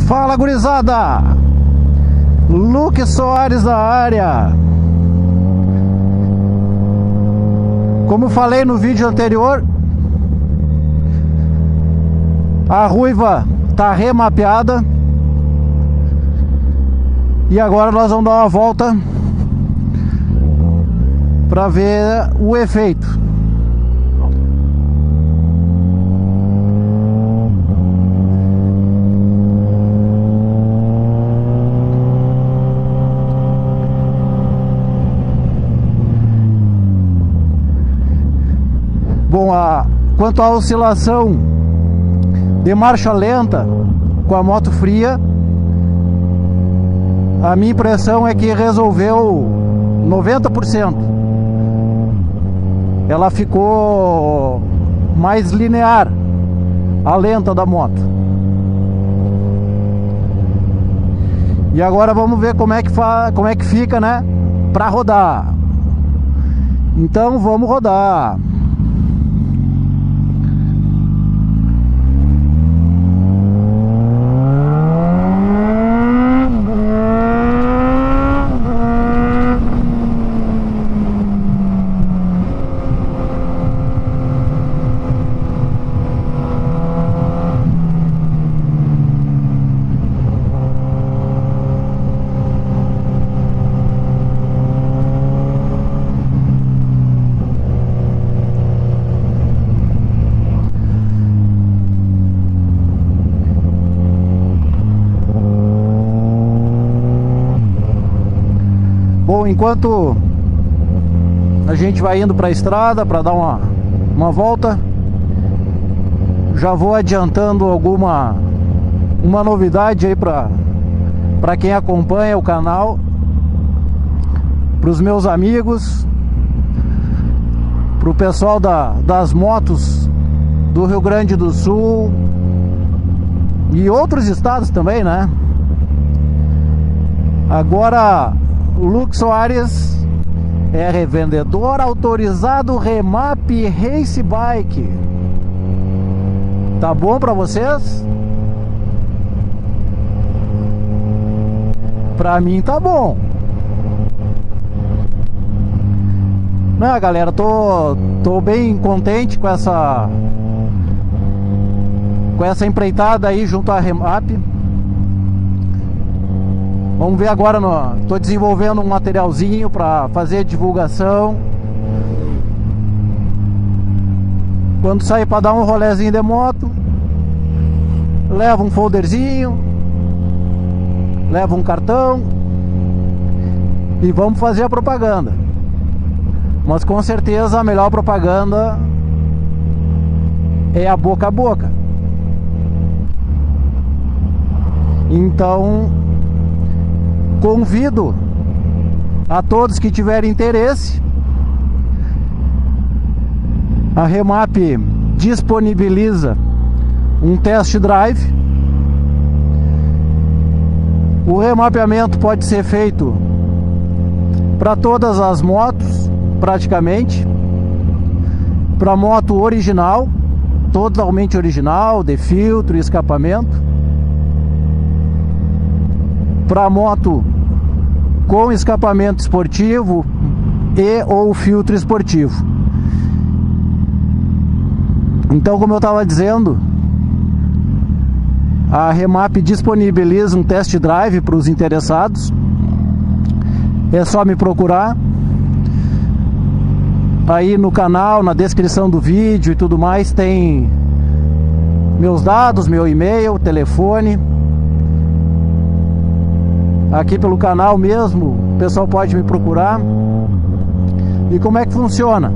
Fala, gurizada! Luke Soares na área. Como falei no vídeo anterior, a ruiva tá remapeada e agora nós vamos dar uma volta para ver o efeito. Bom, quanto à oscilação de marcha lenta com a moto fria, a minha impressão é que resolveu 90%. Ela ficou mais linear, a lenta da moto. E agora vamos ver como é que fica, né, para rodar. Então vamos rodar. Bom, enquanto a gente vai indo para a estrada para dar uma volta, já vou adiantando uma novidade aí para quem acompanha o canal, para os meus amigos, para o pessoal das motos do Rio Grande do Sul e outros estados também, né? Agora o Luke Soares é revendedor autorizado Remap Race Bike. Tá bom pra vocês? Pra mim tá bom. Não, galera, tô bem contente com essa empreitada aí junto à Remap. Vamos ver agora, tô desenvolvendo um materialzinho para fazer divulgação. Quando sair para dar um rolezinho de moto, leva um folderzinho, leva um cartão e vamos fazer a propaganda. Mas com certeza a melhor propaganda é a boca a boca. Então convido a todos que tiverem interesse. A Remap disponibiliza um test drive. O remapeamento pode ser feito para todas as motos, praticamente. Para moto original, totalmente original, de filtro e escapamento. Para moto com escapamento esportivo e ou filtro esportivo. Então, como eu estava dizendo, a Remap disponibiliza um test drive para os interessados. É só me procurar aí no canal, na descrição do vídeo e tudo mais, tem meus dados, meu e-mail, telefone. Aqui pelo canal mesmo, o pessoal pode me procurar. E como é que funciona?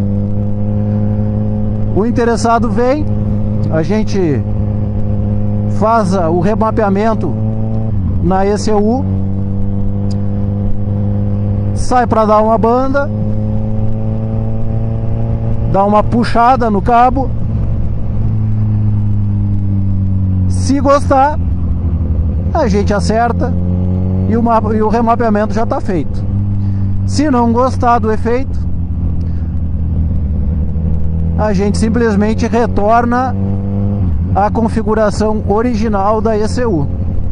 O interessado vem, a gente faz o remapeamento na ECU, sai para dar uma banda, dá uma puxada no cabo. Se gostar, a gente acerta e o remapeamento já está feito. Se não gostar do efeito, a gente simplesmente retorna a configuração original da ECU.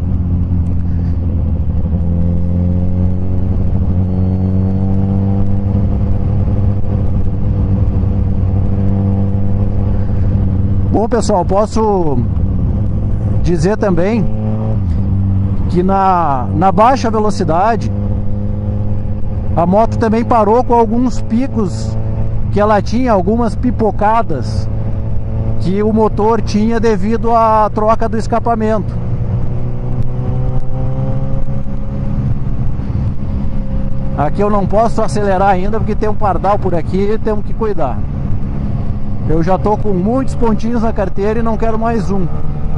Bom, pessoal, posso dizer também que na baixa velocidade a moto também parou com alguns picos que ela tinha, algumas pipocadas que o motor tinha devido à troca do escapamento. Aqui eu não posso acelerar ainda porque tem um pardal por aqui e temos que cuidar. Eu já tô com muitos pontinhos na carteira e não quero mais um.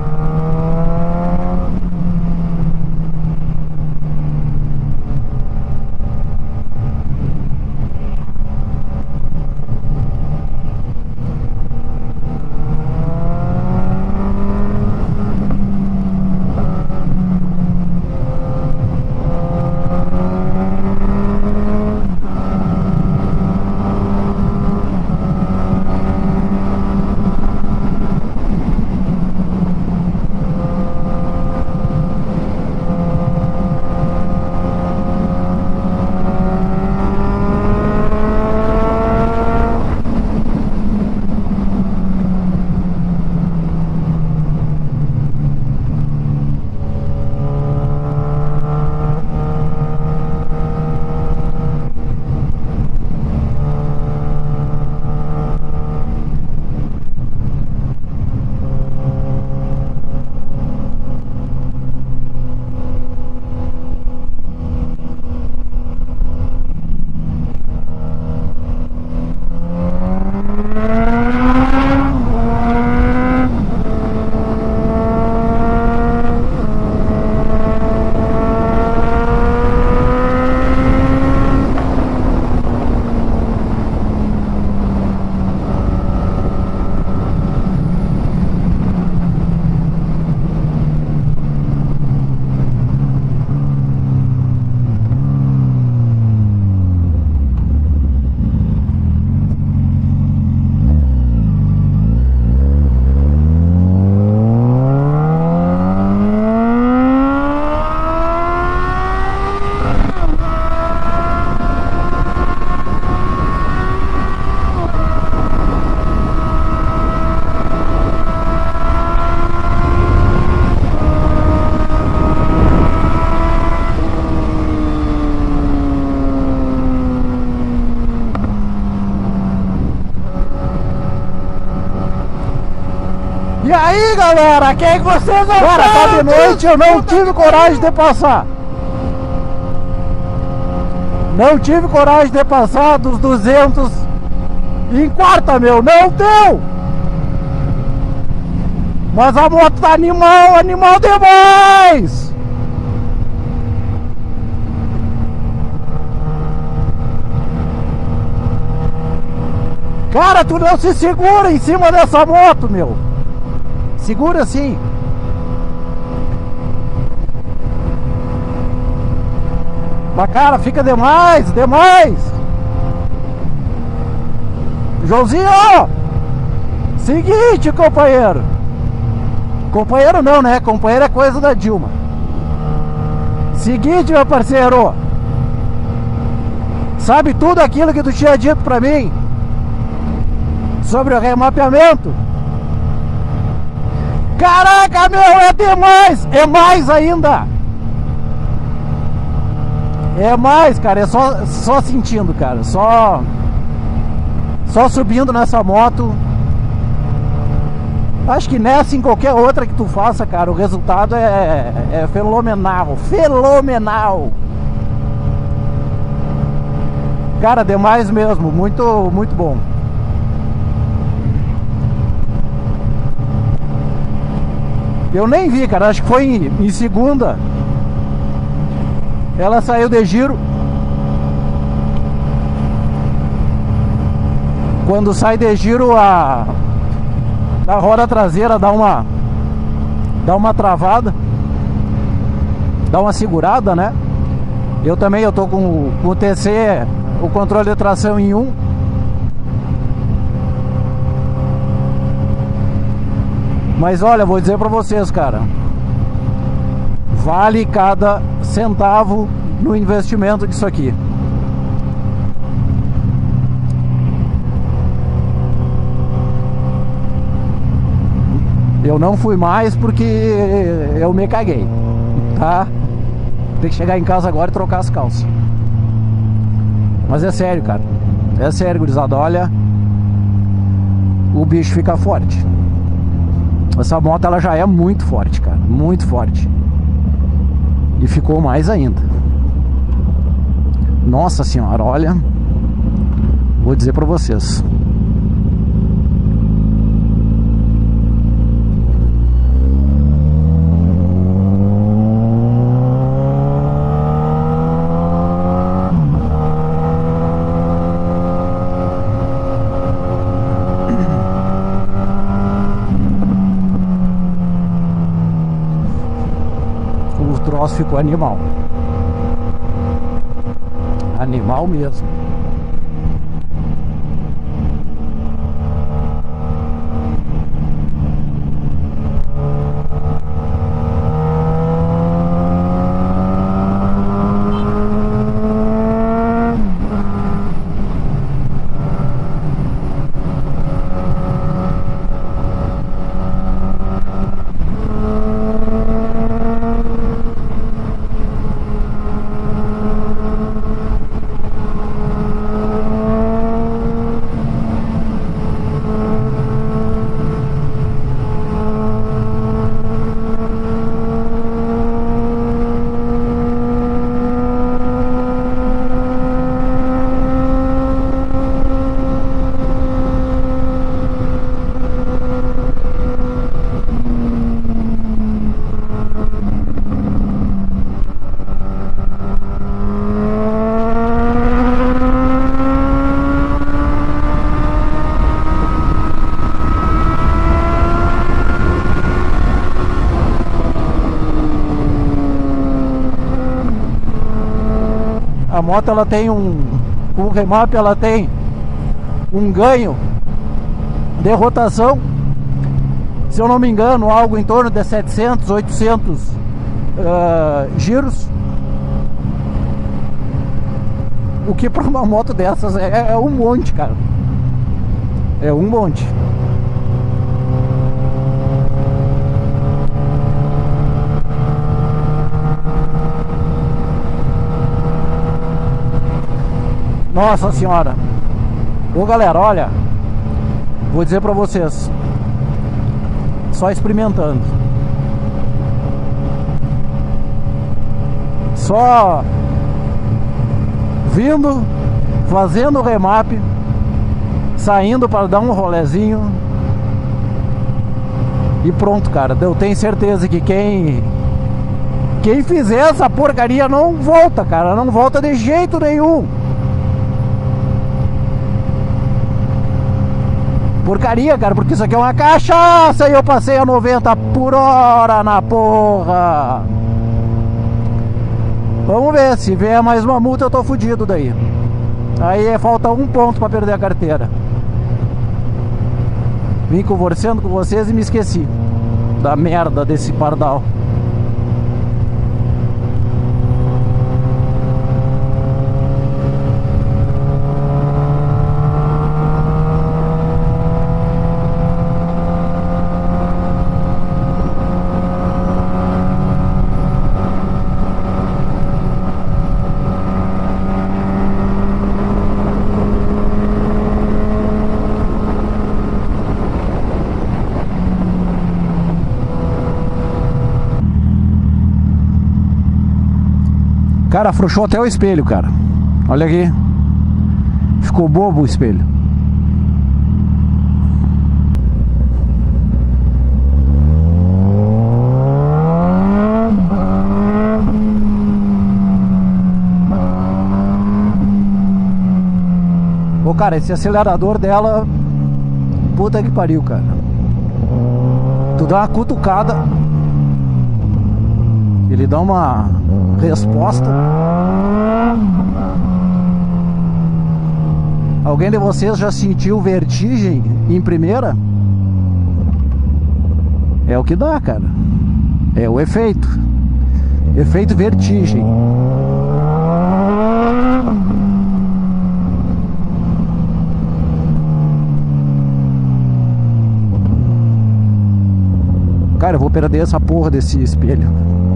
E aí, galera, quem que vocês vão? Cara, tá de noite, eu não tive coragem de passar. Não tive coragem de passar dos 200 em quarta, meu, não deu. Mas a moto tá animal demais. Cara, tu não se segura em cima dessa moto, meu. Segura assim. Mas cara, fica demais. Joãozinho, seguinte, companheiro. Companheiro não, né? Companheiro é coisa da Dilma. Seguinte, meu parceiro. Sabe tudo aquilo que tu tinha dito pra mim sobre o remapeamento? Caraca, meu, é demais! É mais ainda! É mais, cara, é só sentindo, cara. Só subindo nessa moto. Acho que nessa e em qualquer outra que tu faça, cara, o resultado é fenomenal. Fenomenal! Cara, demais mesmo. Muito, muito bom. Eu nem vi, cara, acho que foi em segunda. Ela saiu de giro. Quando sai de giro a roda traseira dá uma travada, dá uma segurada, né? Eu tô com o TC, o controle de tração em 1. Mas olha, vou dizer pra vocês, cara, vale cada centavo no investimento disso aqui. Eu não fui mais porque eu me caguei, tá? Tem que chegar em casa agora e trocar as calças. Mas é sério, cara. É sério, gurizada. Olha, o bicho fica forte. Essa moto, ela já é muito forte, cara. Muito forte. E ficou mais ainda. Nossa senhora, olha. Vou dizer pra vocês. O troço ficou animal. Animal mesmo. A moto, ela tem o remap, ela tem um ganho de rotação, se eu não me engano, algo em torno de 700, 800 giros. O que para uma moto dessas é um monte, cara. É um monte. Nossa senhora. Ô galera, olha, vou dizer pra vocês, só experimentando, só vindo, fazendo o remap, saindo para dar um rolezinho e pronto, cara. Eu tenho certeza que quem fizer essa porcaria não volta, cara. Não volta de jeito nenhum. Porcaria, cara, porque isso aqui é uma cachaça e eu passei a 90 por hora na porra. Vamos ver, se vier mais uma multa eu tô fudido daí. Aí falta um ponto pra perder a carteira. Vim conversando com vocês e me esqueci da merda desse pardal. Cara, afrouxou até o espelho, cara. Olha aqui. Ficou bobo o espelho. Ô, cara, esse acelerador dela, puta que pariu, cara. Tu dá uma cutucada, ele dá uma resposta. Alguém de vocês já sentiu vertigem em primeira? É o que dá, cara. É o efeito. Efeito vertigem. Cara, eu vou perder essa porra desse espelho.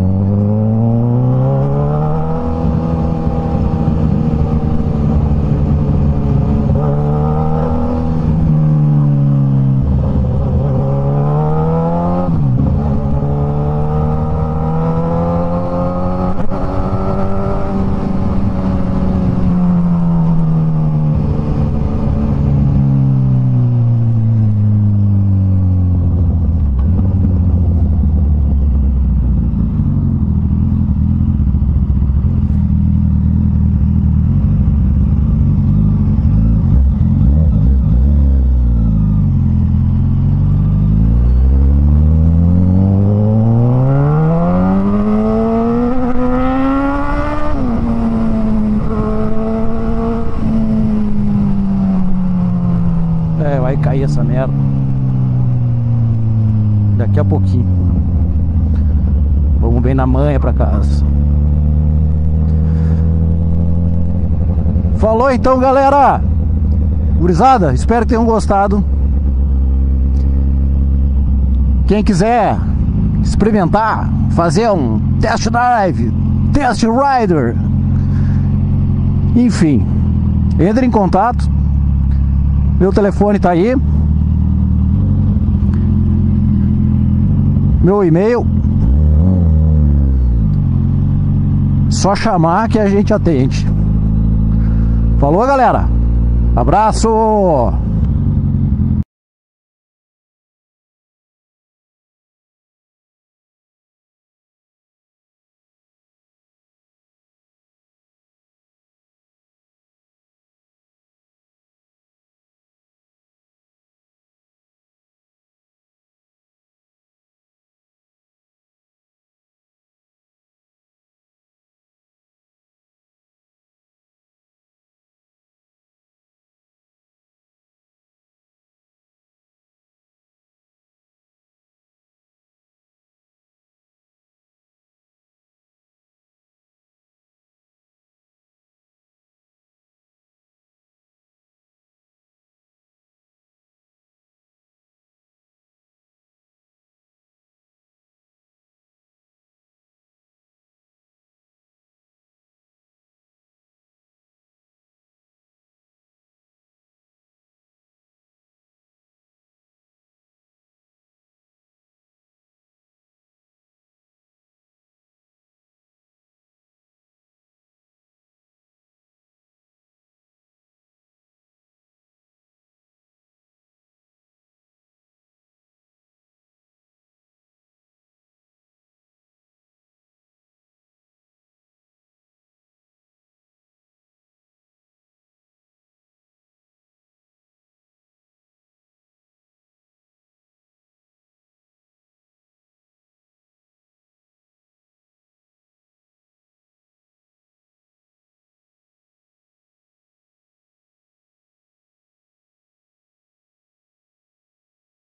Vai cair essa merda daqui a pouquinho. Vamos bem na manha pra casa. Falou então, galera. Gurizada, espero que tenham gostado. Quem quiser experimentar, fazer um test drive, test rider, enfim, entre em contato. Meu telefone tá aí. Meu e-mail. Só chamar que a gente atende. Falou, galera. Abraço.